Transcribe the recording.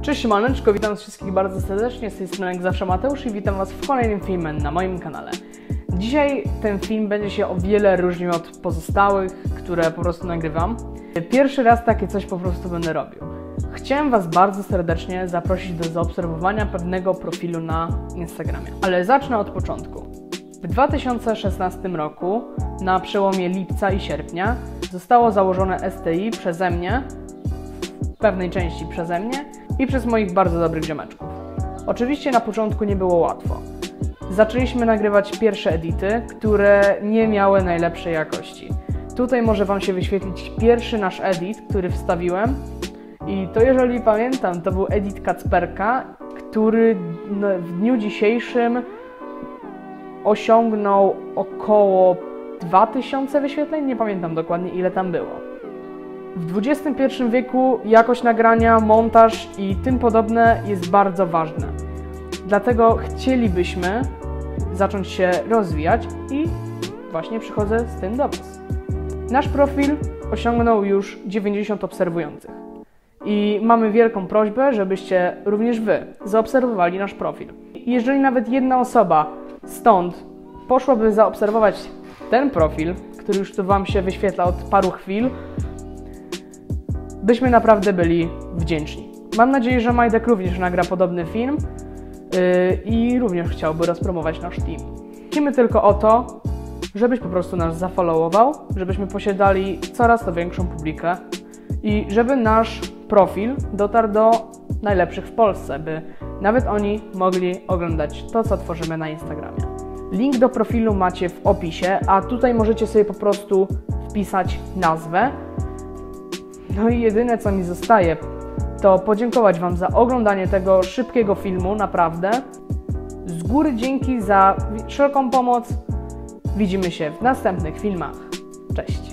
Cześć siemaneczko, witam was wszystkich bardzo serdecznie, z tej strony jak zawsze Mateusz i witam was w kolejnym filmie na moim kanale. Dzisiaj ten film będzie się o wiele różnił od pozostałych, które po prostu nagrywam. Pierwszy raz takie coś po prostu będę robił. Chciałem was bardzo serdecznie zaprosić do zaobserwowania pewnego profilu na Instagramie, ale zacznę od początku. W 2016 roku, na przełomie lipca i sierpnia, zostało założone STI przeze mnie, w pewnej części przeze mnie i przez moich bardzo dobrych ziomeczków. Oczywiście na początku nie było łatwo. Zaczęliśmy nagrywać pierwsze edity, które nie miały najlepszej jakości. Tutaj może wam się wyświetlić pierwszy nasz edit, który wstawiłem. I to, jeżeli pamiętam, to był edit Kacperka, który w dniu dzisiejszym osiągnął około 2000 wyświetleń, nie pamiętam dokładnie ile tam było. W XXI wieku jakość nagrania, montaż i tym podobne jest bardzo ważne. Dlatego chcielibyśmy zacząć się rozwijać i właśnie przychodzę z tym do was. Nasz profil osiągnął już 90 obserwujących. I mamy wielką prośbę, żebyście również wy zaobserwowali nasz profil. I jeżeli nawet jedna osoba stąd poszłaby zaobserwować ten profil, który już tu wam się wyświetla od paru chwil, byśmy naprawdę byli wdzięczni. Mam nadzieję, że Majdek również nagra podobny film i również chciałby rozpromować nasz team. Prosimy tylko o to, żebyś po prostu nas zafollowował, żebyśmy posiadali coraz to większą publikę i żeby nasz profil dotarł do najlepszych w Polsce, by nawet oni mogli oglądać to, co tworzymy na Instagramie. Link do profilu macie w opisie, a tutaj możecie sobie po prostu wpisać nazwę. No i jedyne, co mi zostaje, to podziękować wam za oglądanie tego szybkiego filmu, naprawdę. Z góry dzięki za wszelką pomoc. Widzimy się w następnych filmach. Cześć!